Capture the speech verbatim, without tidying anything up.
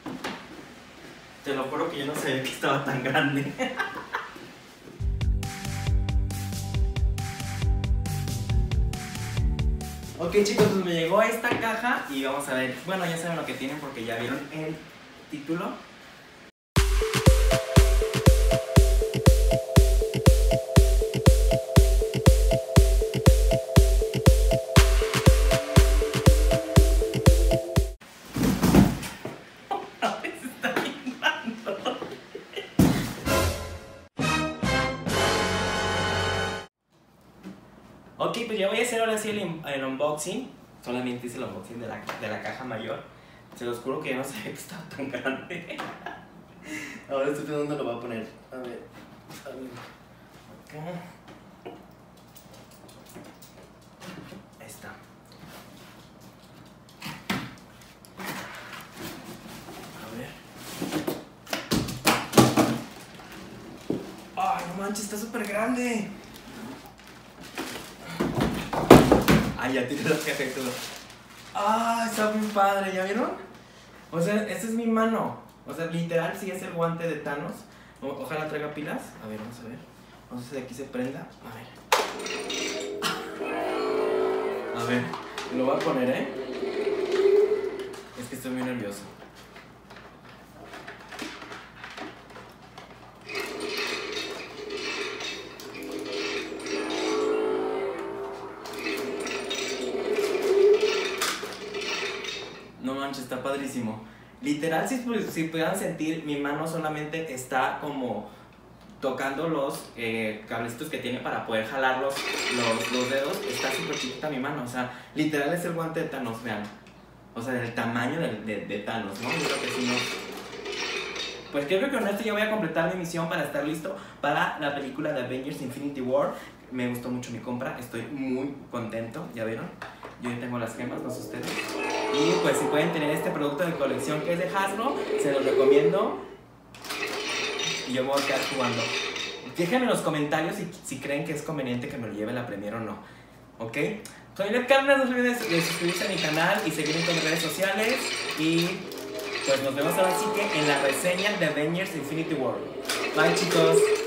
Te lo juro que yo no sabía que estaba tan grande. Ok chicos, pues me llegó esta caja y vamos a ver. Bueno, ya saben lo que tienen porque ya vieron el título. Ok, pues ya voy a hacer ahora sí el, el unboxing. Solamente hice el unboxing de la, de la caja mayor. Se los juro que ya no sabía que estaba tan grande. Ahora estoy viendo dónde lo voy a poner. A ver, a ver. Acá. Ahí está. A ver. Ay, no manches, está súper grande. Ay, ya tiene los cajas y todo. Ah, está muy padre, ¿ya vieron? O sea, esta es mi mano. O sea, literal sí es el guante de Thanos. O ojalá traiga pilas. A ver, vamos a ver. No sé si de aquí se prenda. A ver. A ver, lo voy a poner, ¿eh? Es que estoy muy nervioso. No manches, está padrísimo. Literal, si, si pudieran sentir, mi mano solamente está como tocando los eh, cablecitos que tiene para poder jalar los, los, los dedos. Está súper chiquita mi mano, o sea, literal es el guante de Thanos, vean. O sea, del tamaño de, de, de Thanos, ¿no? Yo creo que sí, no. Pues creo que con esto ya voy a completar mi misión para estar listo para la película de Avengers Infinity War. Me gustó mucho mi compra, estoy muy contento, ¿ya vieron? Yo ya tengo las gemas, no sé ustedes. Y pues si pueden tener este producto de colección que es de Hasbro, se los recomiendo. Y yo me voy a quedar jugando. Déjenme en los comentarios si, si creen que es conveniente que me lo lleve la premiere o no. ¿Ok? Soy Ned Cárdenas, no se olviden de suscribirse a mi canal y seguirme en mis redes sociales. Y pues nos vemos ahora sí que en la reseña de Avengers Infinity War. Bye chicos.